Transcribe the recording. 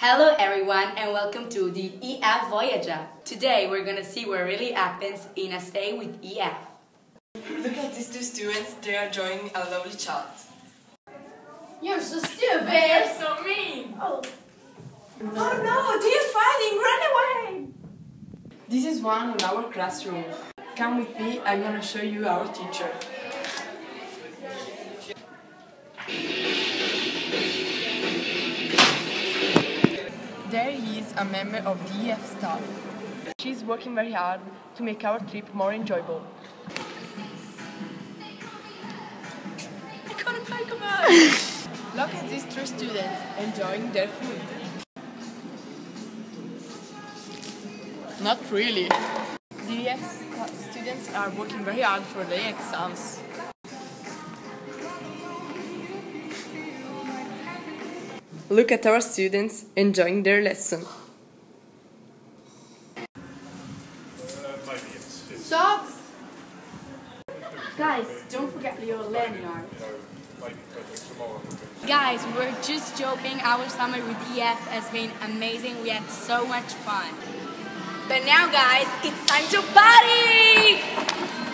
Hello everyone and welcome to the EF Voyager. Today we're gonna see what really happens in a stay with EF. Look at these two students, they are enjoying a lovely chat. You're so stupid! You're so mean! Oh no, they are fighting! Run away! This is one in our classroom. Come with me, I'm gonna show you our teacher. There is a member of the EF staff. She's working very hard to make our trip more enjoyable. I got a Pokemon! Look at these three students enjoying their food. Not really. The EF students are working very hard for their exams. Look at our students enjoying their lesson. Stop! Guys, don't forget your lanyard. Guys, we're just joking. Our summer with EF has been amazing. We had so much fun. But now guys, it's time to party!